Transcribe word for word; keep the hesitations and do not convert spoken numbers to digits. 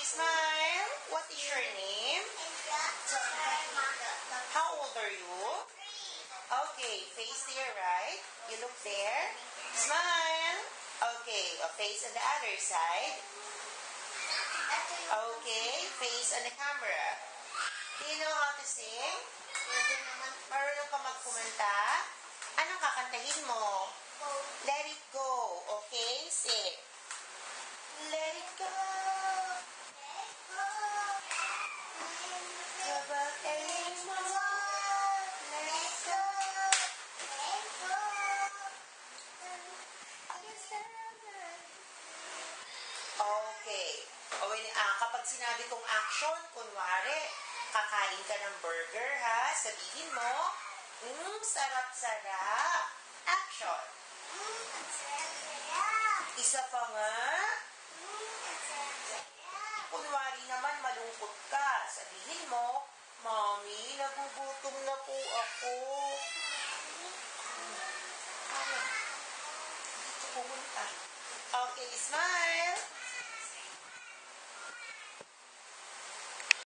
smile. What is your name? How old are you? Okay, face to your right. You look there. Smile. Okay, a face on the other side. Okay, face on the camera. Do you know how to sing? Marunong ka magkumanta? Anong kakantahin mo? Let it go. Okay, sing. Let it go. About anymore. Let it go. Okay. O, ah, kapag sinabi kong action, kunwari, kakain ka ng burger, ha? Sabihin mo, mmm, sarap-sarap. Action. Isa pa nga. Kunwari naman, malungkot ka. Sabihin mo, Mami, nagugutom na po ako. Dito pumunta. Okay, smile.